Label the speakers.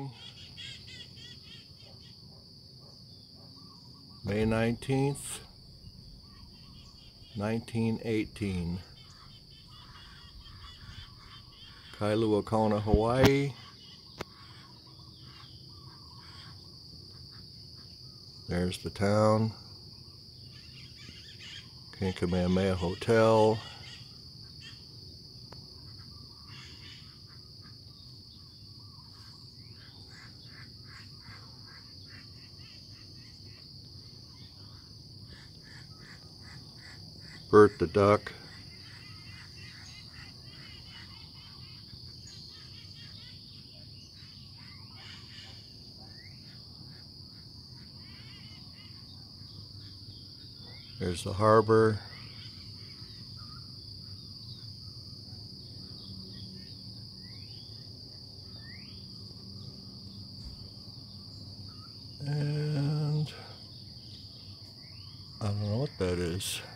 Speaker 1: morning, May 19th, 1918. Kailua, Kona, Hawaii. There's the town. Kamehameha Hotel. Bert the duck. There's the harbor. And I don't know what that is.